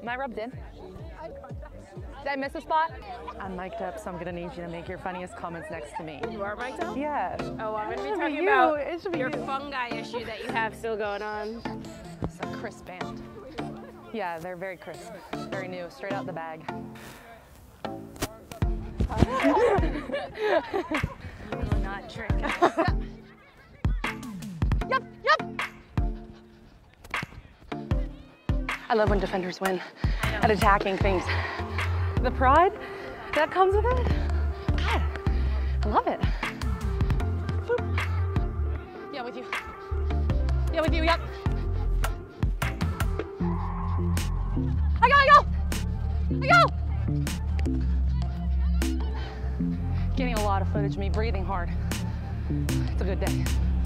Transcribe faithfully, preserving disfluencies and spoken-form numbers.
Am I rubbed in? Did I miss a spot? I'm mic'd up, so I'm gonna need you to make your funniest comments next to me. You are mic'd up? Yeah. Oh, I'm gonna be It talking you. about It should be your you. fungi issue that you have still going on. It's a crisp band. Yeah, they're very crisp, very new, straight out the bag. I'm not tricking. Yep, yep. I love when defenders win at attacking things. The pride that comes with it, God, I love it. Boop. Yeah, with you. Yeah, with you, yep. I go, I go! I go! Getting a lot of footage of me breathing hard. It's a good day.